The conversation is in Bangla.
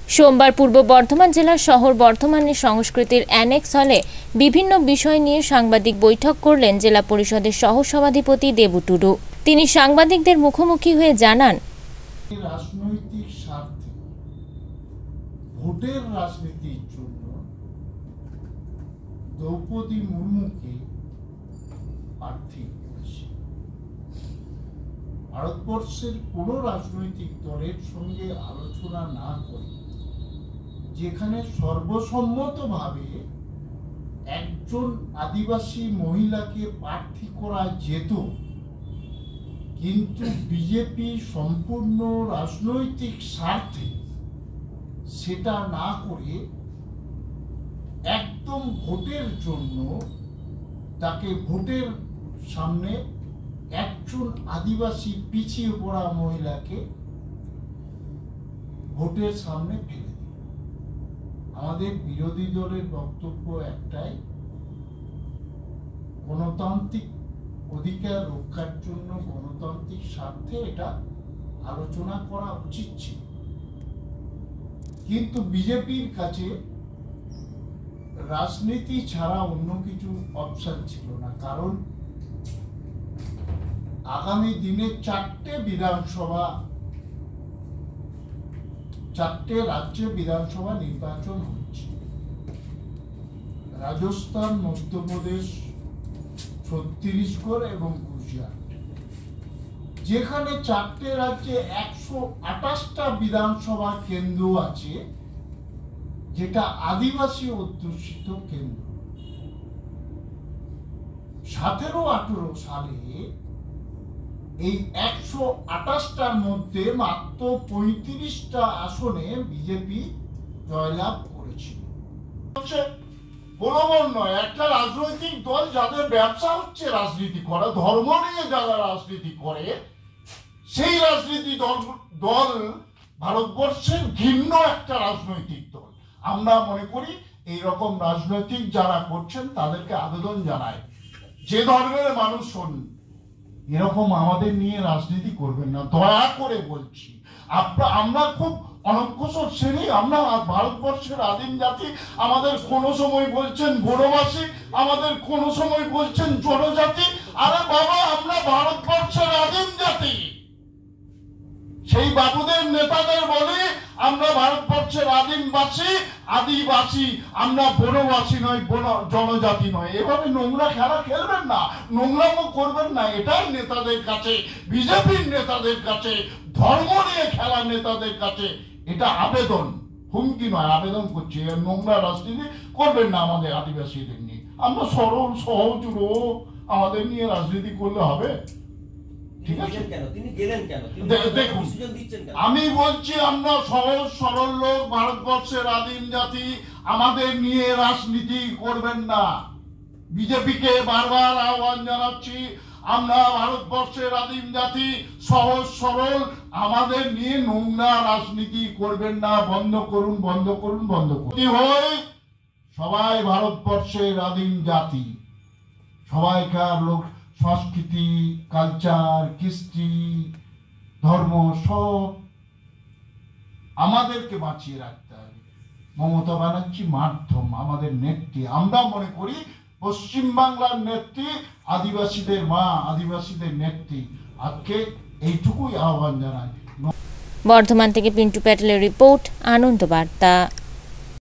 সোমবার পূর্ব বর্ধমান জেলার শহর বর্ধমানের সংস্কৃতির অ্যানেক্স হলে বিভিন্ন বিষয় নিয়ে সাংবাদিক বৈঠক করলেন জেলা পরিষদের সহ-সভাধিপতি দেবু টুডু। তিনি সাংবাদিকদের মুখোমুখি হয়ে জানান, রাজনৈতিক স্বার্থে ভোটের রাজনীতির জন্য দ্রৌপদী মুর্মুকে প্রার্থী করেছে। ভারতবর্ষের কোন রাজনৈতিক দলের সঙ্গে আলোচনা না করে যেখানে সর্বসম্মতভাবে একজন আদিবাসী মহিলাকে প্রার্থী করা যেত, কিন্তু বিজেপি সম্পূর্ণ রাজনৈতিক স্বার্থে সেটা না করে একদম ভোটের জন্য তাকে ভোটের সামনে একজন আদিবাসী পিছিয়ে পড়া মহিলাকে ভোটের সামনে ফেলে দিল। আমাদের বিরোধী দলের বক্তব্য একটাই, গণতান্ত্রিক অধিকার রক্ষার জন্য গণতান্ত্রিক স্বার্থে এটা আলোচনা করা উচিত ছিল, কিন্তু বিজেপির কাছে রাজনীতি ছাড়া অন্য কিছু অপশন ছিল না। কারণ আগামী দিনে চারটে রাজ্যে বিধানসভা নির্বাচন হচ্ছে, রাজস্থান, মধ্যপ্রদেশ, ছত্তিশগড় এবং গুজরাট, যেখানে চারটে রাজ্যে 128টা বিধানসভা কেন্দ্র আছে, যেটা আদিবাসী অধ্যুষিত কেন্দ্র। 17-18 সালে এই 128টার মধ্যে মাত্র 35টা আসনে বিজেপি জয়লাভ করেছিল। বলবন নয়, একটা রাজনৈতিক দল যাদের ব্যবসা হচ্ছে রাজনীতি করা, ধর্ম নিয়ে যারা রাজনীতি করে, সেই রাজনীতি দল ভারতবর্ষের ঘৃণ্য একটা রাজনৈতিক দল। আমরা মনে করি এই রকম রাজনৈতিক যারা করছেন তাদেরকে আবেদন জানাই, যে ধর্মের মানুষ হন, এরকম আমাদের নিয়ে রাজনীতি করবেন না, দয়া করে বলছি। আমরা খুব অনগ্রসর শ্রেণী, আমরা ভারতবর্ষের আদিম জাতি। আমাদের কোনো সময় বলছেন বড়বাসী, আমাদের কোনো সময় বলছেন জনজাতি। আরে বাবা, আমরা ভারতবর্ষের আদিম জাতি। সেই বাবুদের নেতাদের বলি আমরা ভারতবর্ষের আদিবাসী, আমরা বনবাসী নয়, জনজাতি নয়। এভাবে নোংরা খেলা খেলবেন না, নোংরামো করবেন না। এটাই নেতাদের কাছে, বিজেপির নেতাদের কাছে, ধর্ম নিয়ে খেলা নেতাদের কাছে এটা আবেদন, হুমকি নয়, আবেদন করছি। নোংরা রাজনীতি করবেন না আমাদের আদিবাসীদের নিয়ে। আমরা সরল সহজ লোক, আমাদের নিয়ে রাজনীতি করলে হবে? ঠিক আছে, দেখুন, আমি বলছি আমরা সহজ সরল লোক, ভারতবর্ষের আদিম জাতি, আমাদের নিয়ে রাজনীতি করবেন না। বিজেপিকে বারবার আহ্বান জানাচ্ছি, আমরা ভারতবর্ষের আদিম জাতি, সহজ সরল, আমাদের নিয়ে নোংরা রাজনীতি করবেন না। বন্ধ করুন, বন্ধ করুন, বন্ধ করুন। সবাই ভারতবর্ষের আদিম জাতি, সবাইকার লোক, সংস্কৃতি, কালচার, কৃষ্টি, ধর্ম সব আমাদেরকে বাঁচিয়ে রাখতে হবে। মমতা ব্যানার্জি মাধ্যম, আমাদের নেত্রী। আমরা মনে করি পশ্চিমবাংলার নেত্রী, আদিবাসীদের মা, আদিবাসীদের নেত্রী। আজকে এইটুকুই আহ্বান জানাই। বর্ধমান থেকে পিন্টু প্যাটেলের রিপোর্ট, আনন্দ বার্তা।